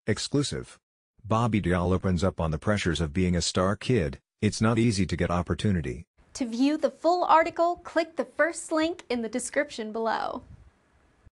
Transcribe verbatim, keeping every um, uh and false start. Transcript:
Exclusive. Bobby Deol opens up on the pressures of being a star kid. It's not easy to get opportunity. To view the full article, click the first link in the description below.